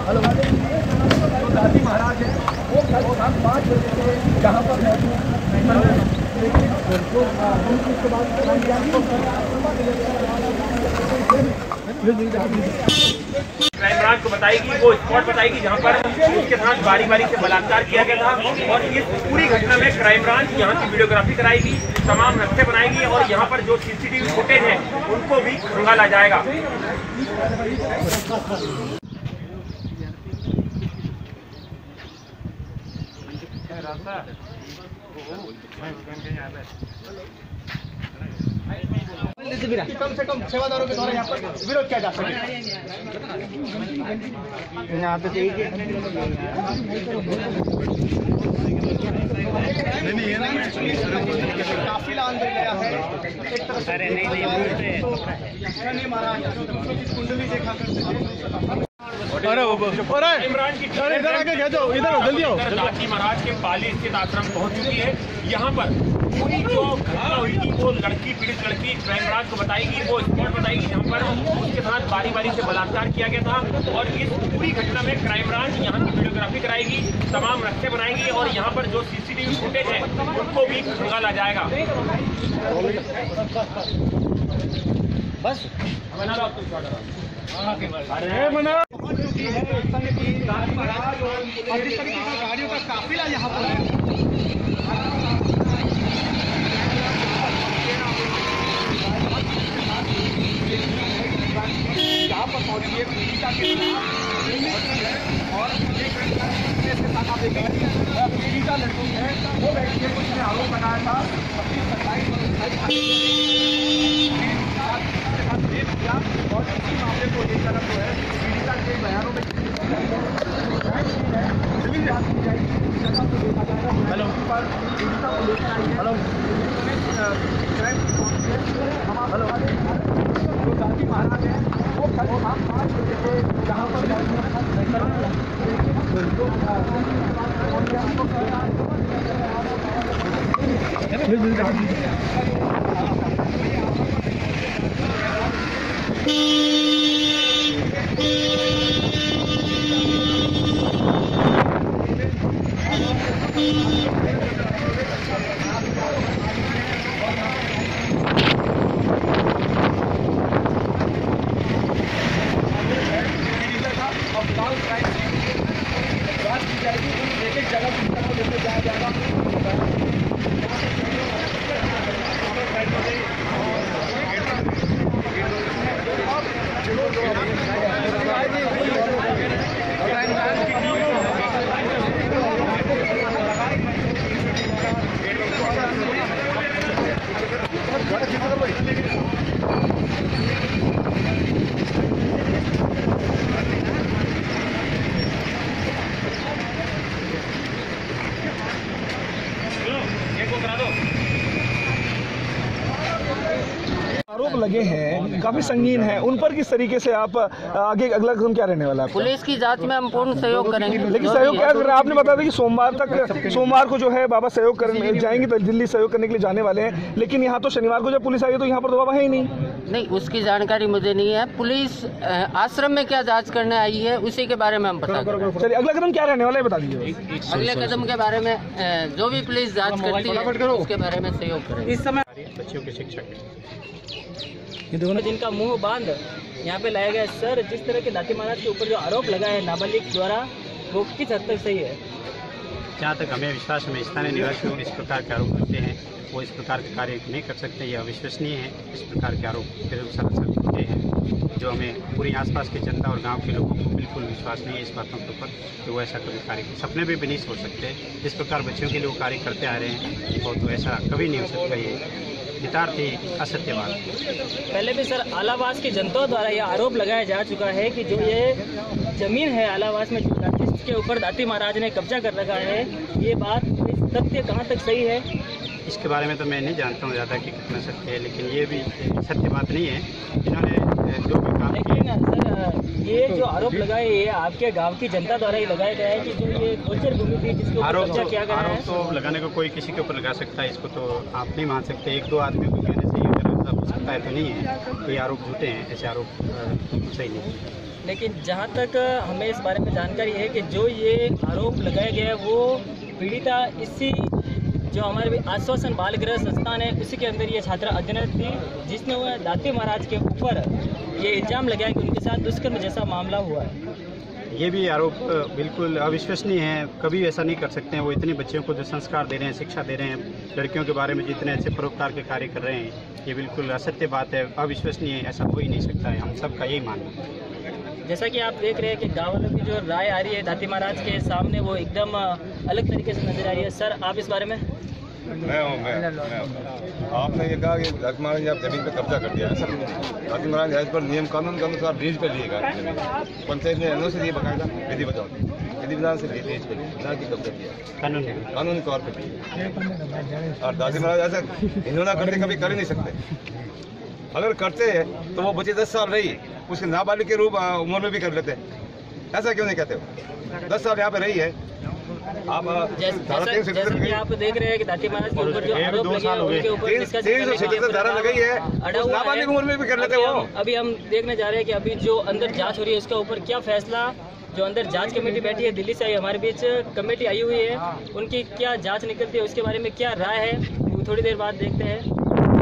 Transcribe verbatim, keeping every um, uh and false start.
Hello तो दादी महाराज है वो कल शाम पाँच बजे से यहाँ पर क्राइम ब्रांच को बताएगी, वो स्पॉट बताएगी जहाँ पर उसके साथ बारी बारी से बलात्कार किया गया था। और इस पूरी घटना में क्राइम ब्रांच यहाँ की वीडियोग्राफी कराएगी, तमाम रस्ते बनाएगी और यहाँ पर जो सीसीटीवी फुटेज है उनको भी खंगाला जाएगा। कम से कम सेवादारों के द्वारा यहाँ पर विरोध किया जा सके। यहाँ पे काफिला अंदर गया है एक तरफ से महाराज कुंडली देखा करते इमरान की इधर आके जाओ, इधर जल्दी आओ। दादी महाराज के पाली स्थित आश्रम पहुंच चुकी है। यहाँ पर पूरी जो घटना हुई थी वो लड़की पीड़ित लड़की क्राइम ब्रांच को बताएगी, वो स्पॉट बताएगी जहाँ पर उसके साथ बारी बारी से बलात्कार किया गया था। और इस पूरी घटना में क्राइम ब्रांच यहाँ की वीडियोग्राफी कराएगी, तमाम रस्ते बनाएगी और यहाँ पर जो सीसीटीवी फुटेज है उनको भी खंगाला जाएगा। बस अरे मना चुकी है संघ की दादी महाराज और जिस तरीके की गाड़ियों का काफिला यहाँ पर है। यहाँ पर पहुंची है पीड़िता के साथ और इसके साथ आप देखिए पीड़िता लड़की है वो व्यक्ति है, कुछ ने आरोप लगाया था अपनी सरकारी और इसी मामले को लेकर जो है पीड़िता के बयानों में हेलो पर पीड़िता को लेकर आई है। हेलो हेलो जो दादी महाराज है वो कल शाम पाँच बजे से यहाँ पर आरोप लगे हैं काफी संगीन है, उन पर किस तरीके से आप आगे अगला कदम क्या रहने वाला है? पुलिस की जांच में हम पूर्ण सहयोग करेंगे। लेकिन सहयोग क्या कर रहे हैं? आपने बताया था कि सोमवार तक सोमवार को जो है बाबा सहयोग करने जाएंगे तो दिल्ली सहयोग करने के लिए जाने वाले हैं, लेकिन यहाँ तो शनिवार को जब पुलिस आई है तो यहाँ पर तो बाबा है ही नहीं। नहीं, उसकी जानकारी मुझे नहीं है। पुलिस आश्रम में क्या जाँच करने आई है उसी के बारे में हम बता दें। चलिए अगला कदम क्या रहने वाला है बता दीजिए। अगले कदम के बारे में जो भी पुलिस जाँच करती है उसके बारे में सहयोग करेंगे। इस समय बच्चियों के शिक्षक ये दोनों जिनका मुंह बांध यहाँ पे लाया गया। सर, जिस तरह के दादी महाराज के ऊपर जो आरोप लगा है नाबालिग द्वारा, वो किस हद तक सही है? जहाँ तक हमें विश्वास में स्थानीय निवासियों इस प्रकार के आरोप करते हैं वो इस प्रकार के कार्य नहीं कर सकते, ये अविश्वसनीय है। इस प्रकार के आरोप सरासर होते हैं जो हमें पूरी आसपास की जनता और गांव के लोगों को बिल्कुल विश्वास नहीं है इस बातों के ऊपर कि वो ऐसा कभी कार्य सपने में भी नहीं सोच सकते। जिस प्रकार बच्चियों के लिए वो कार्य करते आ रहे हैं वो तो ऐसा कभी नहीं हो सकता, ये यथार्थ ही असत्यवाद। पहले भी सर आलावास की जनता द्वारा यह आरोप लगाया जा चुका है कि जो ये जमीन है आलावास में जिसके ऊपर दादी महाराज ने कब्जा कर रखा है, ये बात सत्य कहाँ तक सही है? इसके बारे में तो मैं नहीं जानता हूँ ज़्यादा कि कितना सत्य है, लेकिन ये भी सत्य बात नहीं है। इन्होंने जो भी काम किया सर, ये जो आरोप लगाए ये आपके गांव की जनता द्वारा ही लगाया गया है कि जो ये गोचर भूमि थी जिसके ऊपर कब्जा किया गया है। आरोप तो लगाने को कोई किसी के ऊपर लगा सकता है, इसको तो आप नहीं मान सकते। एक दो आदमी को कहने से ये हो सकता है तो नहीं है, ये आरोप झूठे हैं, ऐसे आरोप सही नहीं है। लेकिन जहाँ तक हमें इस बारे में जानकारी है कि जो ये आरोप लगाया गया है वो पीड़िता इसी जो हमारे आश्वासन बाल गृह संस्थान है उसी के अंदर ये छात्रा अध्ययनरत थी, जिसने वह दाती महाराज के ऊपर ये इल्ज़ाम लगाया कि उनके साथ दुष्कर्म जैसा मामला हुआ है। ये भी आरोप बिल्कुल अविश्वसनीय है, कभी ऐसा नहीं कर सकते हैं। वो इतने बच्चों को जो संस्कार दे रहे हैं, शिक्षा दे रहे हैं, लड़कियों के बारे में जितने अच्छे परोपकार के कार्य कर रहे हैं, ये बिल्कुल असत्य बात है, अविश्वसनीय है, ऐसा हो ही नहीं सकता है। हम सबका यही मानना है। जैसा कि आप देख रहे हैं कि गाँव वालों की जो राय आ रही है दाती महाराज के सामने वो एकदम अलग तरीके से नजर आ रही है। सर, आप इस बारे में? मैं हूँ मैं, मैं आपने ये कहा कि दाती महाराज ने आप जमीन पर कब्जा कर दिया है। सर, दाती महाराज एज पर नियम कानून के अनुसार लीज पर लिएगा जमीन। पंचायत ने एनओ से लिए बकायदा विधि बताओ विधि विधान से लिए लीज पर ना कि कब्जा किया कानूनी कानूनी तौर पर किया। और दाती महाराज ऐसा इन्होंने करते कभी कर ही नहीं सकते। अगर करते हैं तो वो बच्चे दस साल रही उसके नाबालिग के रूप उम्र में भी कर लेते। ऐसा क्यों नहीं कहते हो? दस साल यहाँ पे रही है। आप जैसा कि आप देख रहे हैं कि दाती महाराज के ऊपर जो आरोप लगे हैं उनके ऊपर इसका तीन सौ छिहत्तर धारा लगाई है, नाबालिग उम्र में भी कर लेते हो। अभी हम देखने जा रहे हैं कि अभी जो अंदर जांच हो रही है उसके ऊपर क्या फैसला, जो अंदर जांच कमेटी बैठी है दिल्ली से आई हमारे बीच कमेटी आई हुई है, उनकी क्या जांच निकलती है उसके बारे में क्या राय है, थोड़ी देर बाद देखते हैं।